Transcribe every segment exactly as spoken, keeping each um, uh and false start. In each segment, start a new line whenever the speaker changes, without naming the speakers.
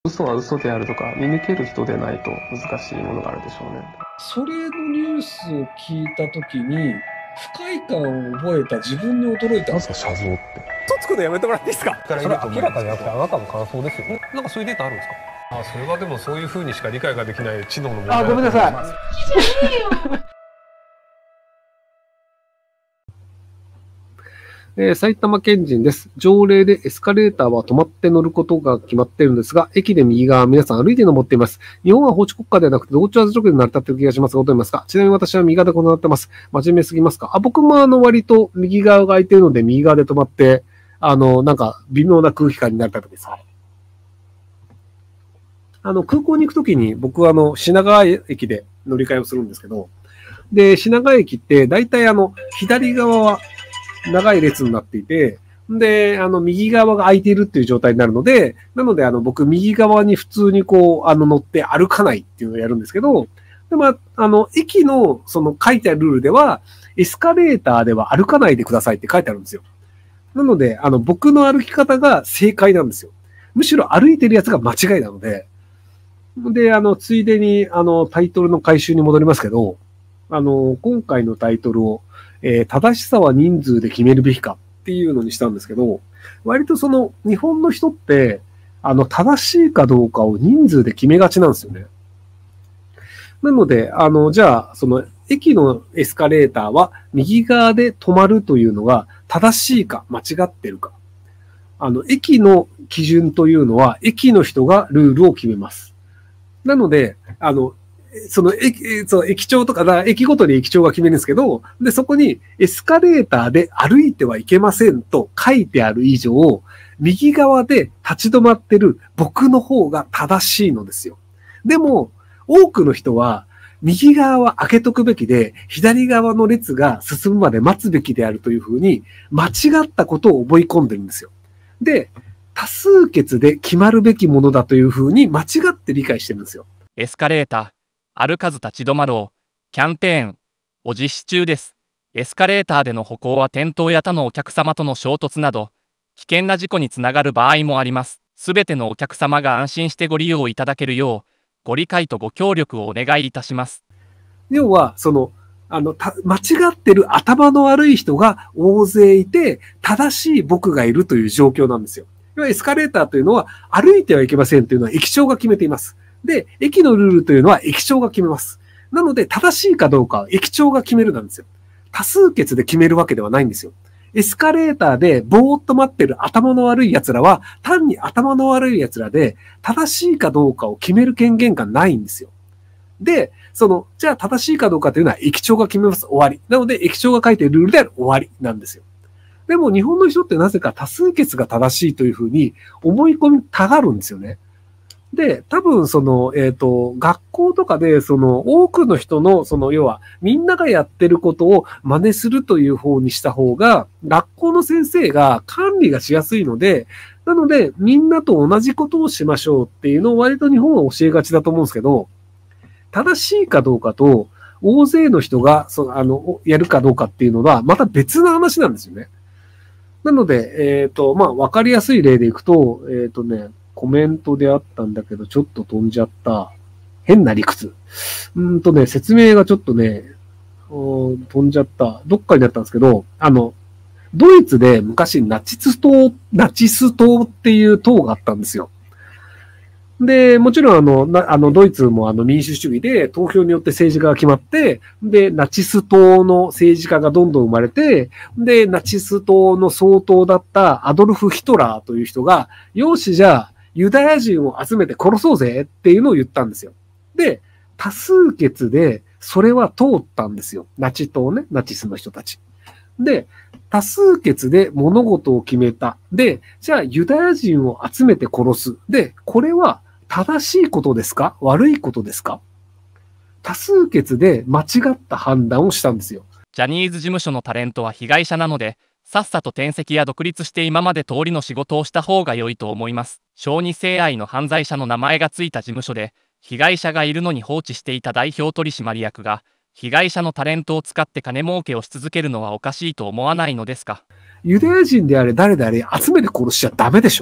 嘘は嘘であるとか、見抜ける人でないと難しいものがあるでしょうね。
それのニュースを聞いたときに、不快感を覚えた自分に驚いた。
なんすか、写像って。
嘘つくのやめてもらっていいですか。
それ明らかじゃなくてあなたの感想ですよ。
なんかそういうデータあるんですか。
あ、それはでもそういう風にしか理解ができない知能の問題。
あ、ごめんなさい。
えー、埼玉県人です。条例でエスカレーターは止まって乗ることが決まっているんですが、駅で右側、皆さん歩いて登っています。日本は法治国家ではなくて同調圧力で成り立っている気がしますが、どう思いますか？ちなみに私は右側で行ってます。真面目すぎますか？あ、僕もあの割と右側が空いているので、右側で止まって、あの、なんか微妙な空気感になった時です。はい。あの、空港に行くときに僕はあの、品川駅で乗り換えをするんですけど、で、品川駅って大体あの、左側は長い列になっていて、で、あの、右側が空いているっていう状態になるので、なので、あの、僕、右側に普通にこう、あの、乗って歩かないっていうのをやるんですけど、でも、あの、駅の、その書いてあるルールでは、エスカレーターでは歩かないでくださいって書いてあるんですよ。なので、あの、僕の歩き方が正解なんですよ。むしろ歩いてるやつが間違いなので、で、あの、ついでに、あの、タイトルの回収に戻りますけど、あの、今回のタイトルを、えー、正しさは人数で決めるべきかっていうのにしたんですけど、割とその日本の人って、あの、正しいかどうかを人数で決めがちなんですよね。なので、あの、じゃあ、その駅のエスカレーターは右側で止まるというのが正しいか間違ってるか。あの、駅の基準というのは駅の人がルールを決めます。なので、あの、その駅、その駅長とかだ、駅ごとに駅長が決めるんですけど、で、そこにエスカレーターで歩いてはいけませんと書いてある以上、右側で立ち止まってる僕の方が正しいのですよ。でも、多くの人は、右側は開けとくべきで、左側の列が進むまで待つべきであるというふうに、間違ったことを覚え込んでるんですよ。で、多数決で決まるべきものだというふうに間違って理解してるんですよ。
エスカレーター。歩かず立ち止まろう。キャンペーンを実施中です。エスカレーターでの歩行は転倒や他のお客様との衝突など、危険な事故につながる場合もあります。すべてのお客様が安心してご利用いただけるよう、ご理解とご協力をお願いいたします。
要は、その、あの、間違ってる頭の悪い人が大勢いて、正しい僕がいるという状況なんですよ。エスカレーターというのは、歩いてはいけませんというのは駅長が決めています。で、駅のルールというのは駅長が決めます。なので、正しいかどうかは駅長が決めるなんですよ。多数決で決めるわけではないんですよ。エスカレーターでぼーっと待ってる頭の悪い奴らは、単に頭の悪い奴らで、正しいかどうかを決める権限がないんですよ。で、その、じゃあ正しいかどうかというのは駅長が決めます。終わり。なので、駅長が書いているルールである終わりなんですよ。でも日本の人ってなぜか多数決が正しいというふうに思い込みたがるんですよね。で、多分その、えっと、学校とかで、その、多くの人の、その、要は、みんながやってることを真似するという方にした方が、学校の先生が管理がしやすいので、なので、みんなと同じことをしましょうっていうのを割と日本は教えがちだと思うんですけど、正しいかどうかと、大勢の人が、その、あの、やるかどうかっていうのは、また別の話なんですよね。なので、えっと、まあ、わかりやすい例でいくと、えっとね、コメントであったんだけど、ちょっと飛んじゃった。変な理屈。うんとね、説明がちょっとね、飛んじゃった。どっかになったんですけど、あの、ドイツで昔ナチス党、ナチス党っていう党があったんですよ。で、もちろんあの、なあの、ドイツもあの民主主義で投票によって政治家が決まって、で、ナチス党の政治家がどんどん生まれて、で、ナチス党の総統だったアドルフ・ヒトラーという人が、よしじゃあ、ユダヤ人を集めて殺そうぜっていうのを言ったんですよ。で、多数決でそれは通ったんですよ。ナチ党ね、ナチスの人たち。で、多数決で物事を決めた。で、じゃあユダヤ人を集めて殺す。で、これは正しいことですか？悪いことですか？多数決で間違った判断をしたんですよ。
ジャニーズ事務所のタレントは被害者なので、さっさと転籍や独立して今まで通りの仕事をした方が良いと思います。小児性愛の犯罪者の名前がついた事務所で、被害者がいるのに放置していた代表取締役が、被害者のタレントを使って金儲けをし続けるのはおかしいと思わないのですか？
ユダヤ人であれ誰であれ集めて殺しちゃダメでしょ。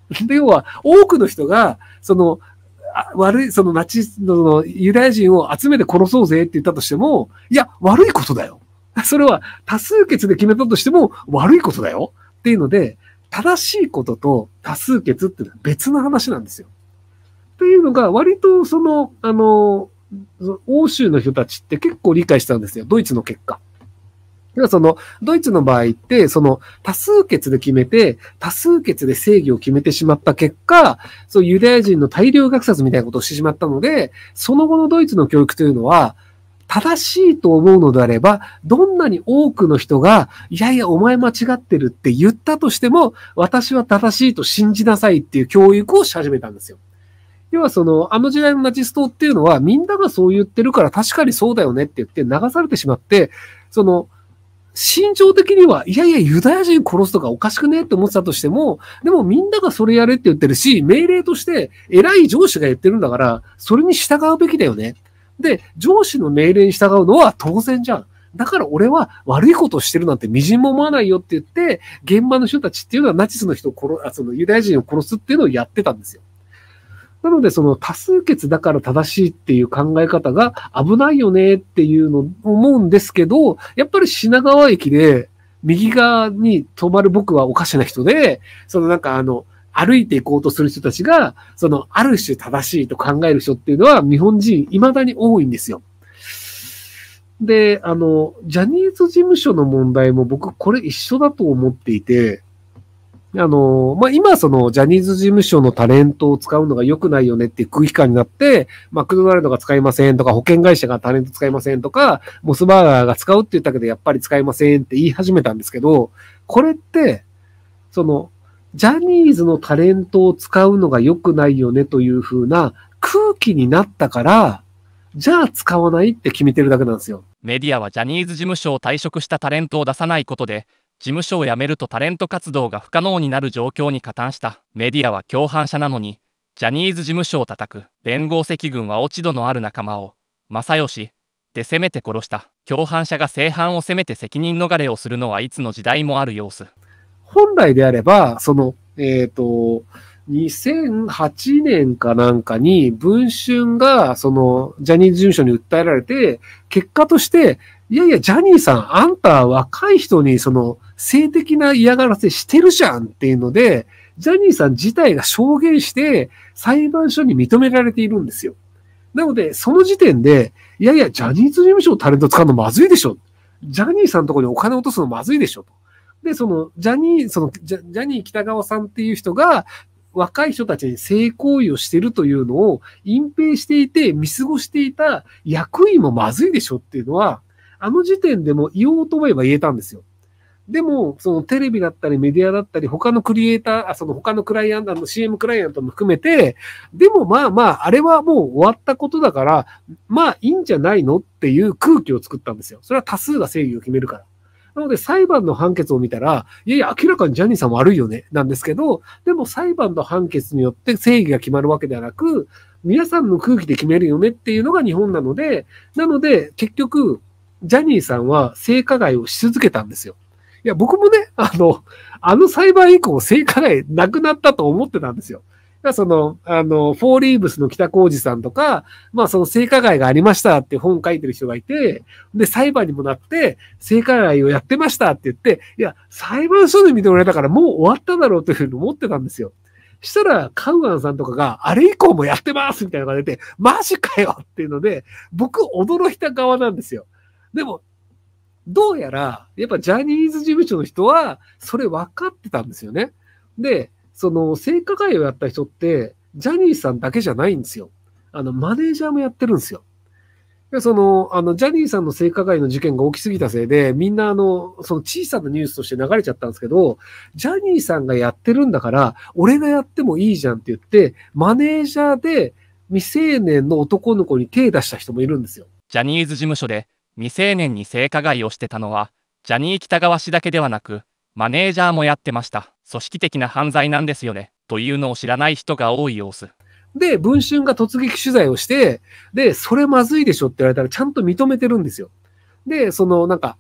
で、要は、多くの人が、その、あ悪い、そのナチスのユダヤ人を集めて殺そうぜって言ったとしても、いや、悪いことだよ。それは多数決で決めたとしても悪いことだよ。っていうので、正しいことと多数決っていうのは別の話なんですよ。っていうのが、割とその、あの、欧州の人たちって結構理解したんですよ。ドイツの結果。その、ドイツの場合って、その、多数決で決めて、多数決で正義を決めてしまった結果、そう、ユダヤ人の大量虐殺みたいなことをしてしまったので、その後のドイツの教育というのは、正しいと思うのであれば、どんなに多くの人が、いやいや、お前間違ってるって言ったとしても、私は正しいと信じなさいっていう教育をし始めたんですよ。要はその、あの時代のナチス党っていうのは、みんながそう言ってるから確かにそうだよねって言って流されてしまって、その、心情的には、いやいや、ユダヤ人殺すとかおかしくねって思ってたとしても、でもみんながそれやれって言ってるし、命令として偉い上司が言ってるんだから、それに従うべきだよね。で、上司の命令に従うのは当然じゃん。だから俺は悪いことをしてるなんて微塵も思わないよって言って、現場の人たちっていうのはナチスの人を殺、あそのユダヤ人を殺すっていうのをやってたんですよ。なので、その多数決だから正しいっていう考え方が危ないよねっていうのを思うんですけど、やっぱり品川駅で右側に止まる僕はおかしな人で、そのなんかあの、歩いていこうとする人たちが、そのある種正しいと考える人っていうのは日本人未だに多いんですよ。で、あの、ジャニーズ事務所の問題も僕これ一緒だと思っていて、あの、まあ、今そのジャニーズ事務所のタレントを使うのが良くないよねっていう空気感になって、マクドナルドが使いませんとか、保険会社がタレント使いませんとか、モスバーガーが使うって言ったけどやっぱり使いませんって言い始めたんですけど、これって、その、ジャニーズのタレントを使うのが良くないよねという風な空気になったから、じゃあ使わないって決めてるだけなんですよ。
メディアはジャニーズ事務所を退職したタレントを出さないことで、事務所を辞めるとタレント活動が不可能になる状況に加担した。メディアは共犯者なのに、ジャニーズ事務所を叩く連合赤軍は落ち度のある仲間を、正義で攻めて殺した。共犯者が正犯を責めて責任逃れをするのはいつの時代もある様子。
本来であれば、その、えっと、にせんはちねんかなんかに文春がそのジャニーズ事務所に訴えられて、結果として、いやいや、ジャニーさん、あんた若い人にその性的な嫌がらせしてるじゃんっていうので、ジャニーさん自体が証言して裁判所に認められているんですよ。なので、その時点で、いやいや、ジャニーズ事務所のタレント使うのまずいでしょ。ジャニーさんのところにお金落とすのまずいでしょと。で、その、ジャニー、その、ジャジャニー北川さんっていう人が、若い人たちに性行為をしているというのを隠蔽していて、見過ごしていた役員もまずいでしょっていうのは、あの時点でも言おうと思えば言えたんですよ。でも、そのテレビだったりメディアだったり、他のクリエイター、あその他のクライアントの シーエム クライアントも含めて、でもまあまあ、あれはもう終わったことだから、まあいいんじゃないのっていう空気を作ったんですよ。それは多数が正義を決めるから。なので裁判の判決を見たら、いやいや、明らかにジャニーさん悪いよね、なんですけど、でも裁判の判決によって正義が決まるわけではなく、皆さんの空気で決めるよねっていうのが日本なので、なので結局、ジャニーさんは性加害をし続けたんですよ。いや、僕もね、あの、あの裁判以降性加害なくなったと思ってたんですよ。その、あの、フォーリーブスの北浩二さんとか、まあその性加害がありましたって本書いてる人がいて、で、裁判にもなって、性加害をやってましたって言って、いや、裁判所で認められたからもう終わっただろうというふうに思ってたんですよ。したら、カウアンさんとかが、あれ以降もやってますみたいなのが出て、マジかよっていうので、僕驚いた側なんですよ。でも、どうやら、やっぱジャニーズ事務所の人は、それ分かってたんですよね。で、その、性加害をやった人って、ジャニーさんだけじゃないんですよ。あの、マネージャーもやってるんですよ。でその、あの、ジャニーさんの性加害の事件が起きすぎたせいで、みんなあの、その小さなニュースとして流れちゃったんですけど、ジャニーさんがやってるんだから、俺がやってもいいじゃんって言って、マネージャーで未成年の男の子に手出した人もいるんですよ。
ジャニーズ事務所で未成年に性加害をしてたのは、ジャニー喜多川氏だけではなく、マネージャーもやってました。組織的な犯罪なんですよね。というのを知らない人が多い様子。
で、文春が突撃取材をして、で、それまずいでしょって言われたらちゃんと認めてるんですよ。で、そのなんか、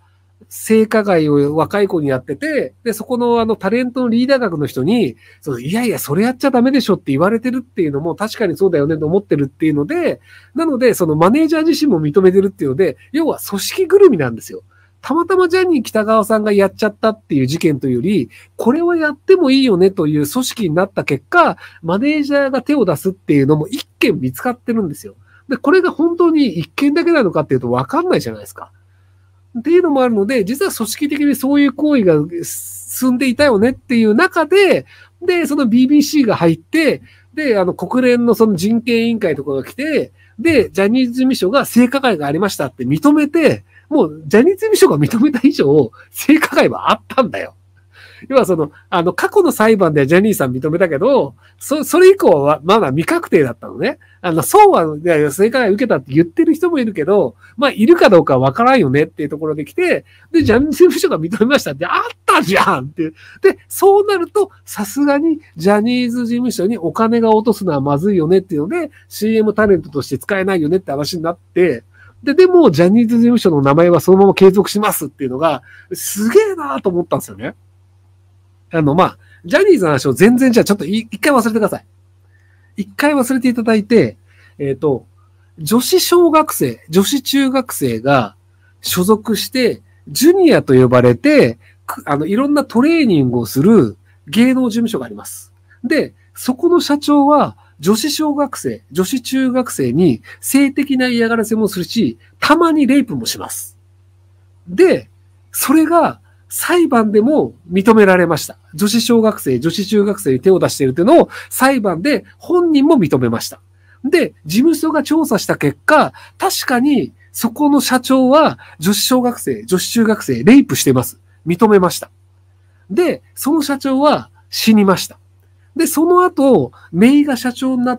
性加害を若い子にやってて、で、そこのあのタレントのリーダー格の人に、そのいやいや、それやっちゃダメでしょって言われてるっていうのも確かにそうだよねと思ってるっていうので、なので、そのマネージャー自身も認めてるっていうので、要は組織ぐるみなんですよ。たまたまジャニー喜多川さんがやっちゃったっていう事件というより、これはやってもいいよねという組織になった結果、マネージャーが手を出すっていうのも一件見つかってるんですよ。で、これが本当に一件だけなのかっていうと分かんないじゃないですか。っていうのもあるので、実は組織的にそういう行為が進んでいたよねっていう中で、で、その ビービーシー が入って、で、あの、国連のその人権委員会とかが来て、で、ジャニーズ事務所が性加害がありましたって認めて、もう、ジャニーズ事務所が認めた以上、性加害はあったんだよ。要はその、あの、過去の裁判でジャニーさん認めたけど、そ、それ以降はまだ未確定だったのね。あの、そうは、いやいや、性加害受けたって言ってる人もいるけど、まあ、いるかどうかわからんよねっていうところで来て、で、ジャニーズ事務所が認めましたって、あったじゃんっていう。で、そうなると、さすがにジャニーズ事務所にお金が落とすのはまずいよねっていうので、シーエム タレントとして使えないよねって話になって、で、でも、ジャニーズ事務所の名前はそのまま継続しますっていうのが、すげえなと思ったんですよね。あの、まあ、ジャニーズの話を全然じゃあちょっと一回忘れてください。一回忘れていただいて、えっと、女子小学生、女子中学生が所属して、ジュニアと呼ばれて、あの、いろんなトレーニングをする芸能事務所があります。で、そこの社長は、女子小学生、女子中学生に性的な嫌がらせもするし、たまにレイプもします。で、それが裁判でも認められました。女子小学生、女子中学生に手を出しているというのを裁判で本人も認めました。で、事務所が調査した結果、確かにそこの社長は女子小学生、女子中学生、レイプしてます。認めました。で、その社長は死にました。で、その後、メイが社長になって、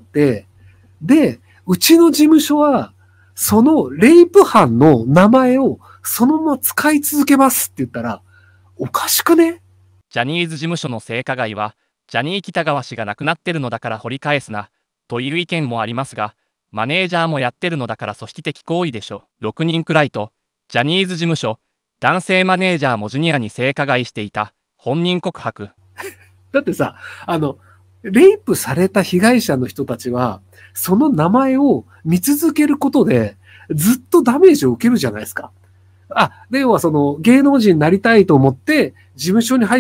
で、うちの事務所は、そのレイプ犯の名前をそのまま使い続けますって言ったら、おかしくね？
ジャニーズ事務所の性加害は、ジャニー喜多川氏が亡くなってるのだから掘り返すな、という意見もありますが、マネージャーもやってるのだから組織的行為でしょ。ろくにんくらいと、ジャニーズ事務所、男性マネージャーもジュニアに性加害していた、本人告白。
だってさ、あの、レイプされた被害者の人たちは、その名前を見続けることで、ずっとダメージを受けるじゃないですか。あ、ではその芸能人になりたいと思って、事務所に入って、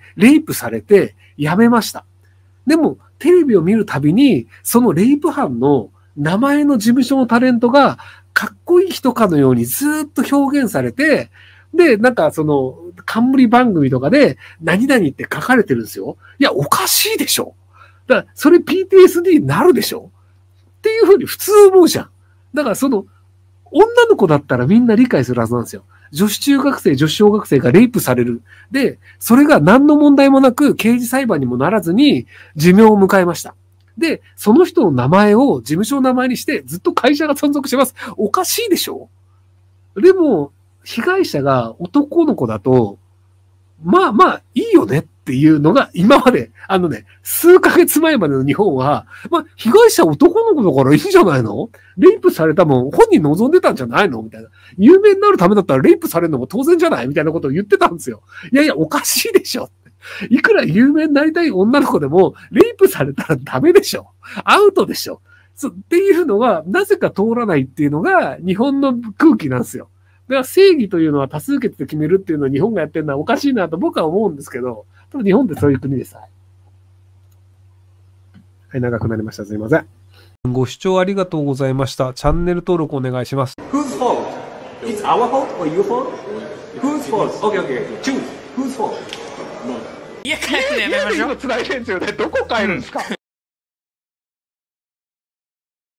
レイプされて、辞めました。でも、テレビを見るたびに、そのレイプ犯の名前の事務所のタレントが、かっこいい人かのようにずっと表現されて、で、なんかその、冠番組とかで、何々って書かれてるんですよ。いや、おかしいでしょ。だから、それ ピーティーエスディー になるでしょっていうふうに普通思うじゃん。だからその、女の子だったらみんな理解するはずなんですよ。女子中学生、女子小学生がレイプされる。で、それが何の問題もなく刑事裁判にもならずに寿命を迎えました。で、その人の名前を事務所の名前にしてずっと会社が存続してます。おかしいでしょ？でも、被害者が男の子だと、まあまあいいよねっていうのが今まで、あのね、数ヶ月前までの日本は、まあ被害者男の子だからいいんじゃないの？レイプされたもん本人望んでたんじゃないのみたいな。有名になるためだったらレイプされるのも当然じゃないみたいなことを言ってたんですよ。いやいや、おかしいでしょ。いくら有名になりたい女の子でも、レイプされたらダメでしょ。アウトでしょ。そうっていうのは、なぜか通らないっていうのが日本の空気なんですよ。だから正義というのは多数決で決めるっていうのは日本がやってるのはおかしいなと僕は思うんですけど、多分日本ってそういう国です。はい、長くなりました。すいません。
ご視聴ありがとうございました。チャンネル登録お願いします。
Whose fault? It's our fault or your fault? Whose fault? Okay, okay. Choose. Whose fault?
家帰るのやめましょう。
辛いですよね。どこ帰るんですか？